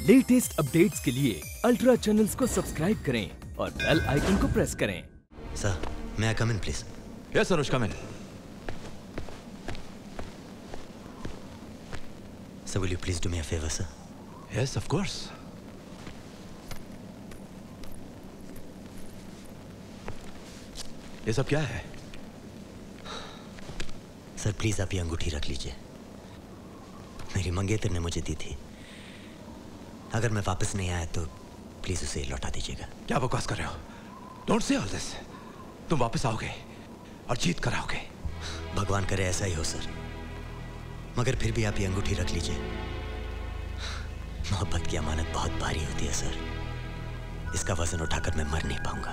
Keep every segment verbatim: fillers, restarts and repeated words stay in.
Latest updates के लिए ultra channels को सब्सक्राइब करें और बेल आइकन को प्रेस करें। Sir, may I come in, please? Yes, Anuj, come in. Sir, will you please do me a favor, sir? Yes, of course. ये सब क्या है? सर, प्लीज आप ये अंगूठी रख लीजिए। मेरी मंगेतर ने मुझे दी थी। अगर मैं वापस नहीं आया तो प्लीज उसे लौटा दीजिएगा। क्या बकवास कर रहे हो? Don't say all this. तुम वापस आओगे और जीत कर आओगे। भगवान करे ऐसा ही हो सर, मगर फिर भी आप ये अंगूठी रख लीजिए। मोहब्बत की अमानत बहुत भारी होती है सर, इसका वजन उठाकर मैं मर नहीं पाऊंगा।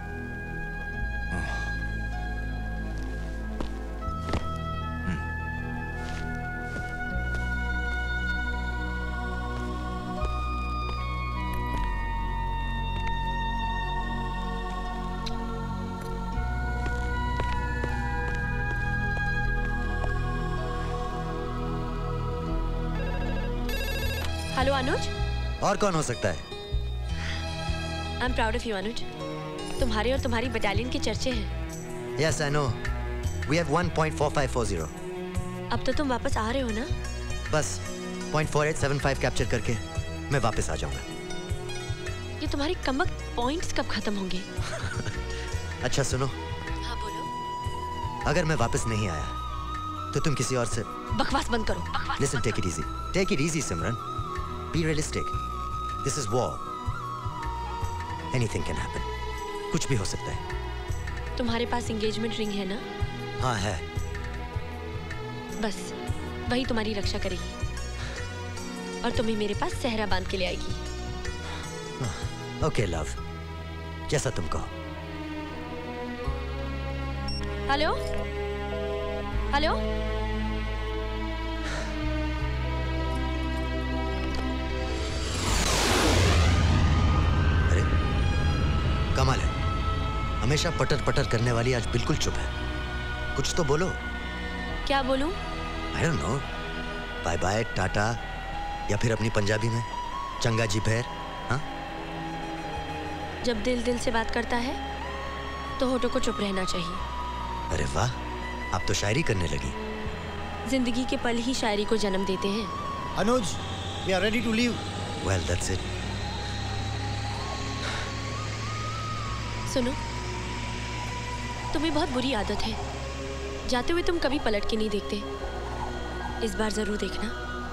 हेलो अनुज। और कौन हो सकता है? I am proud of you Anuj. तुम्हारे और तुम्हारी बटालियन के चर्चे हैं। Yes, I know. We have one point four five four zero. अब तो तुम वापस आ रहे हो ना? बस point four eight seven five capture करके मैं वापस आ जाऊंगा। ये तुम्हारी कमबख्त पॉइंट्स कब खत्म होंगे? अच्छा सुनो। हाँ बोलो। अगर मैं वापस नहीं आया तो तुम किसी और से बकवास बंद करो। बकवास Listen, take it easy. Take it easy, Simran. Be realistic. This is war. Anything can happen. कुछ भी हो सकता है। तुम्हारे पास एंगेजमेंट रिंग है ना? हाँ है। बस वही तुम्हारी रक्षा करेगी और तुम्हें मेरे पास सहरा बांध के ले आएगी। ओके लव, जैसा तुम कहो। हेलो हेलो कमाल है, हमेशा पटर पटर करने वाली आज बिल्कुल चुप है। कुछ तो बोलो। क्या बोलूं? I don't know. Bye bye, टाटा, या फिर अपनी पंजाबी में चंगा जी पैर। हाँ? जब दिल दिल से बात करता है तो होठों को चुप रहना चाहिए। अरे वाह, आप तो शायरी करने लगी। जिंदगी के पल ही शायरी को जन्म देते हैं। अनुज, we are ready to leave. Well, that's it. सुनो, तुम्हें बहुत बुरी आदत है, जाते हुए तुम कभी पलट के नहीं देखते। इस बार जरूर देखना,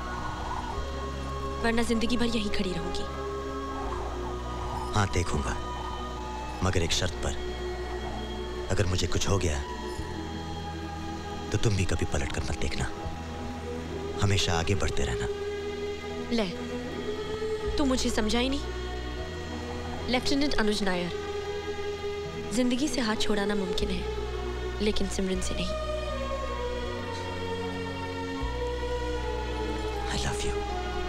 वरना जिंदगी भर यहीं खड़ी रहूंगी। हाँ देखूंगा, मगर एक शर्त पर। अगर मुझे कुछ हो गया तो तुम भी कभी पलट कर मत देखना, हमेशा आगे बढ़ते रहना। ले, तू मुझे समझा ही नहीं। लेफ्टिनेंट अनुज नायर, जिंदगी से हाथ छोड़ाना मुमकिन है, लेकिन सिमरन से नहीं। I love you.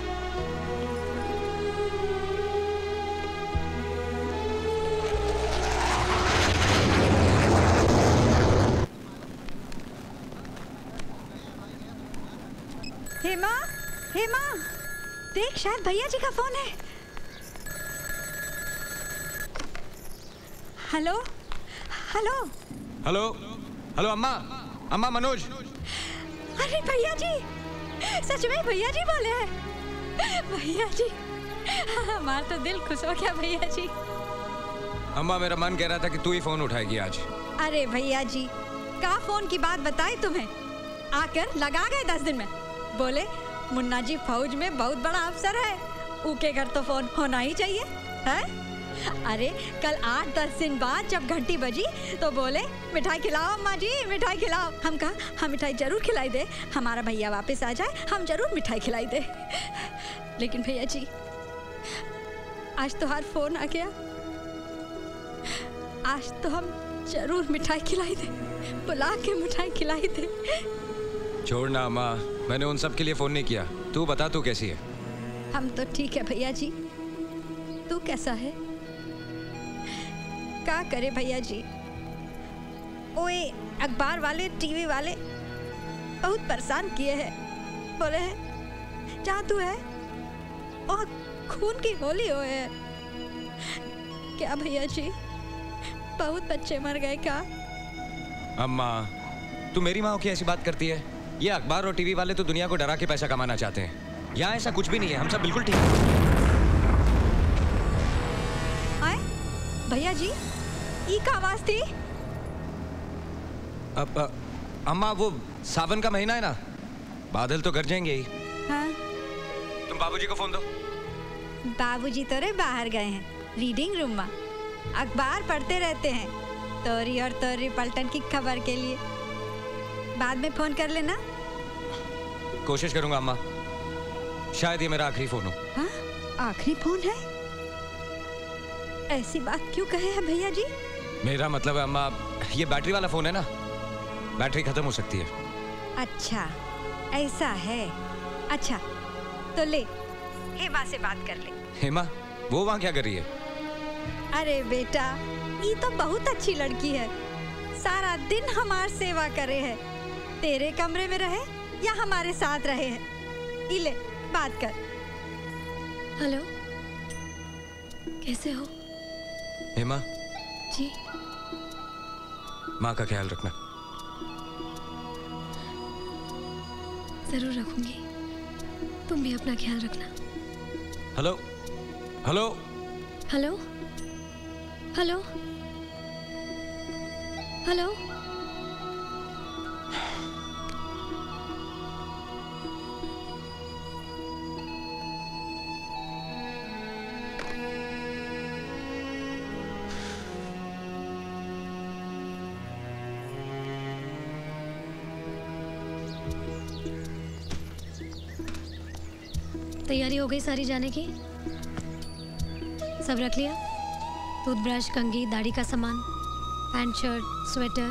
Hema, Hema, देख शायद भैया जी का फोन है। हेलो हेलो हेलो हेलो अम्मा, अम्मा मनोज। अरे भैया जी, सच में भैया जी बोले हैं। भैया जी, हमारा तो दिल खुश हो गया भैया जी। अम्मा, मेरा मन कह रहा था कि तू ही फोन उठाएगी आज। अरे भैया जी, का फोन की बात बताई तुम्हें, आकर लगा गए दस दिन में। बोले मुन्ना जी फौज में बहुत बड़ा अफसर है, उनके घर तो फोन होना ही चाहिए है। अरे कल आठ दस दिन बाद जब घंटी बजी तो बोले मिठाई खिलाओ अम्मा जी, मिठाई खिलाओ। हम कहा हम मिठाई जरूर खिलाई दे, हमारा भैया वापस आ जाए हम जरूर मिठाई खिलाई दे। लेकिन भैया जी, आज तो हर फोन आ गया, आज तो हम जरूर मिठाई खिलाई दे, बुला के मिठाई खिलाई दे। छोड़ना अम्मा, मैंने उन सब के लिए फोन नहीं किया। तू बता, तू कैसी है? हम तो ठीक है भैया जी, तू कैसा है? क्या करे भैया जी, ओए अखबार वाले टीवी वाले बहुत परेशान किए हैं। बोले हैं जहाँ तू है और खून की होली हुई है। क्या भैया जी, बहुत बच्चे मर गए क्या? अम्मा, तू मेरी माँ की ऐसी बात करती है? ये अखबार और टीवी वाले तो दुनिया को डरा के पैसा कमाना चाहते हैं। यहाँ ऐसा कुछ भी नहीं है, हम सब बिल्कुल ठीक हैं। आए भैया जी, ई का आवाज थी? अब अ, अम्मा, वो सावन का महीना है ना, बादल तो गरजेंगे ही। हाँ? तुम बाबूजी को फोन दो। बाबूजी तो रे बाहर गए हैं, रीडिंग रूम में अखबार पढ़ते रहते हैं, तोरी और तोरी पलटन की खबर के लिए। बाद में फोन कर लेना। कोशिश करूंगा अम्मा, शायद ये मेरा आखिरी फोन हो। हाँ? आखिरी फोन है? ऐसी बात क्यों कहे हैं भैया जी? मेरा मतलब है अम्मा, ये बैटरी वाला फोन है ना, बैटरी खत्म हो सकती है। अच्छा, ऐसा है। अच्छा, तो ले हेमा से बात कर ले। हेमा? वो वहाँ क्या कर रही है? अरे बेटा, ये तो बहुत अच्छी लड़की है, सारा दिन हमार सेवा करे है। तेरे कमरे में रहे या हमारे साथ रहे है, इले बात कर। हेलो, कैसे हो? हेमा जी, माँ का ख्याल रखना। जरूर रखूंगी, तुम भी अपना ख्याल रखना। Hello hello hello hello hello तैयारी हो गई सारी जाने की? सब रख लिया? टूथब्रश, कंघी, दाढ़ी का सामान, पैंट, शर्ट, स्वेटर।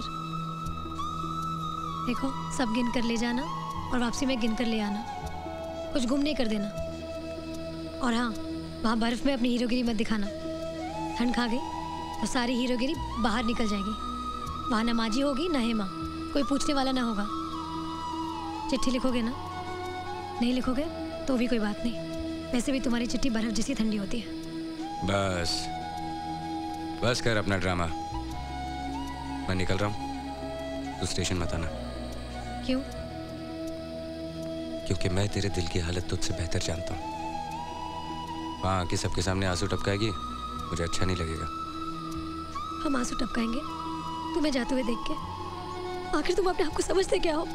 देखो, सब गिन कर ले जाना और वापसी में गिन कर ले आना। कुछ गुम नहीं कर देना। और हाँ, वहाँ बर्फ में अपनी हीरोगिरी मत दिखाना। ठंड खा गई तो सारी हीरोगिरी बाहर निकल जाएगी। वहाँ ना माजी होगी ना हेमा, कोई पूछने वाला ना होगा। चिट्ठी लिखोगे ना? नहीं लिखोगे तो भी कोई बात नहीं, वैसे भी तुम्हारी चिट्ठी बर्फ जैसी ठंडी होती है। बस बस कर अपना ड्रामा, मैं निकल रहा हूँ, तू स्टेशन मत आना। क्यों? क्योंकि मैं तेरे दिल की हालत तुझसे बेहतर जानता हूँ। वहाँ आके सबके सामने आंसू टपकाएगी, मुझे अच्छा नहीं लगेगा। हम आंसू टपकाएंगे तुम्हें जाते हुए देख के? आखिर तुम अपने आप को समझते क्या हो?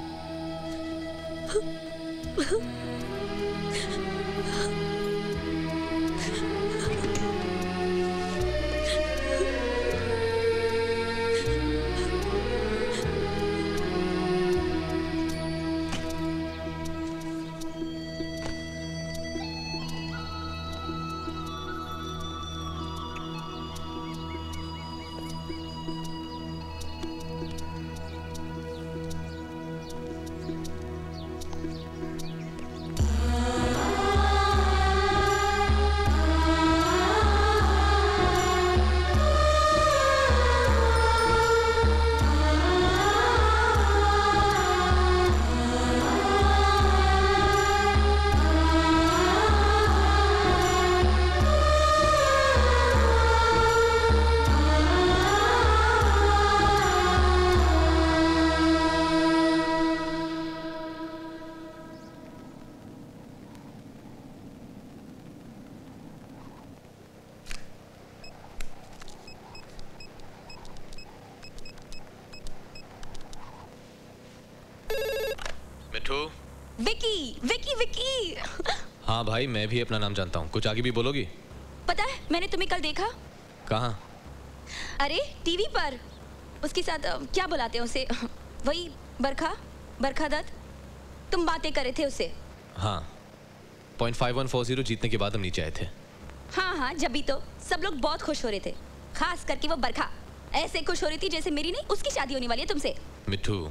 विकी, विकी, विकी। हाँ भाई, मैं भी अपना नाम जानता हूँ। कुछ आगे भी बोलोगी? पता है, मैंने तुम्हें कल देखा। कहाँ? अरे टीवी पर, उसके साथ क्या बुलाते हैं उसे, वही बरखा, बरखा दत्त। तुम बातें कर रहे थे उससे। हाँ, point five one four zero जीतने के बाद हम नीचे आए थे। हाँ हाँ, जब भी तो सब लोग बहुत खुश हो रहे थे, खास करके वो बरखा ऐसे खुश हो रही थी जैसे मेरी नहीं उसकी शादी होने वाली है तुमसे। मिट्ठू,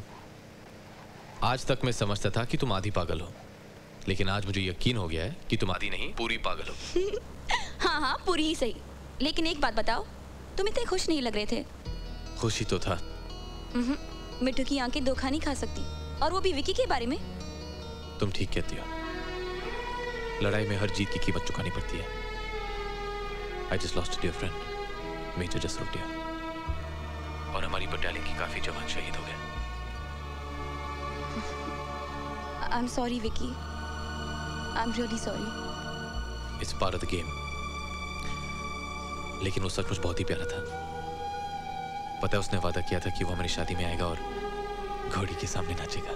आज तक मैं समझता था कि तुम आधी पागल हो, लेकिन आज मुझे यकीन हो गया है कि तुम आधी नहीं पूरी पागल हो। हाँ हाँ, पूरी ही सही। लेकिन एक बात बताओ, तुम इतने खुश नहीं लग रहे थे। खुशी तो था। मिट्टू की आंखें धोखा नहीं खा सकती, और वो भी विकी के बारे में। तुम ठीक कहती हो। लड़ाई में हर जीत की कीमत चुकानी पड़ती है। I just lost a dear friend, major Jasrotia, और हमारी बटालियन की काफी जवान शहीद हो गए। I am sorry Vicky, I am really sorry. It's part of the game. लेकिन वो सचमुच बहुत ही प्यारा था। पता है उसने वादा किया था कि वो हमारी शादी में आएगा और घोड़ी के सामने नाचेगा।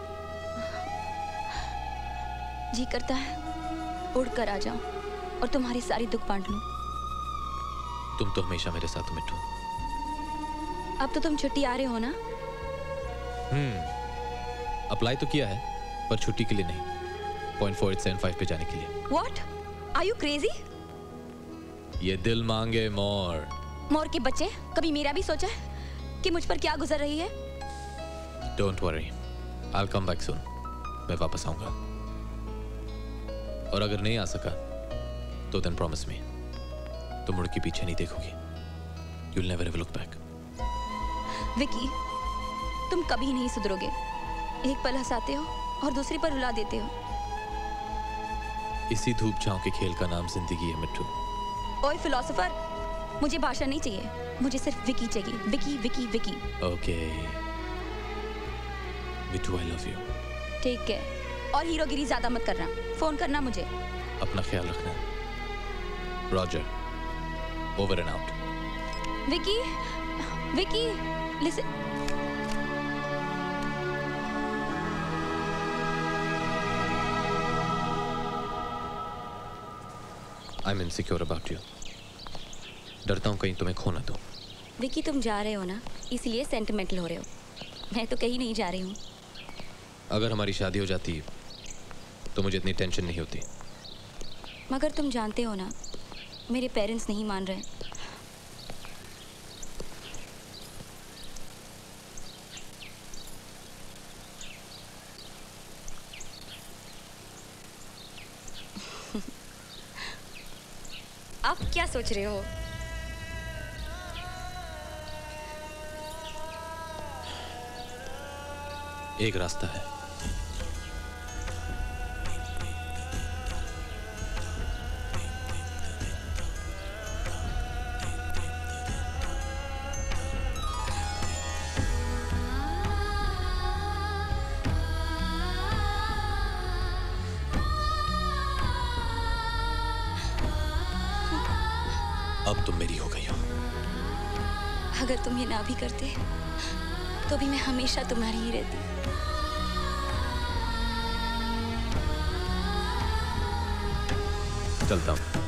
जी करता है उड़ कर आ जाऊं और तुम्हारी सारी दुख बांट लूं। तुम तो हमेशा मेरे साथ हो मिट्टू। अब तो तुम छुट्टी आ रहे हो ना? हम्म अप्लाई तो किया है, पर छुट्टी के लिए नहीं, point four eight seven five पे जाने के लिए। What? Are you crazy? ये दिल मांगे मोर। मोर के बच्चे, कभी मेरा भी सोचा है कि मुझ पर क्या गुजर रही है? Don't worry, I'll come back soon। मैं वापस आऊंगा, और अगर नहीं आ सका तो then promise me, तुम मुड़ के पीछे नहीं देखोगी। You'll never ever look back। Vicky, तुम कभी नहीं सुधरोगे। एक पल हंसाते हो और दूसरी पर रुला देते हो। इसी धूप छांव के खेल का नाम जिंदगी है मिट्टू। ओए फिलोसोफर, मुझे भाषण नहीं चाहिए, मुझे सिर्फ विकी चाहिए। Vicky Vicky Vicky. Okay Mittu, I love you. ठीक है, और हीरोगिरी ज्यादा मत करना, फोन करना मुझे। अपना ख्याल रखना। Roger, over and out. Vicky, Vicky, listen. I'm insecure about you। डरता हूँ कहीं तुम्हें खो ना दूँ। विकी, तुम जा रहे हो ना, इसलिए सेंटिमेंटल हो रहे हो। मैं तो कहीं नहीं जा रही हूँ। अगर हमारी शादी हो जाती तो मुझे इतनी टेंशन नहीं होती। मगर तुम जानते हो ना, मेरे पेरेंट्स नहीं मान रहे। आप क्या सोच रहे हो? एक रास्ता है। अब तुम मेरी हो गई हो। अगर तुम ये ना भी करते तो भी मैं हमेशा तुम्हारी ही रहती। चलता हूँ।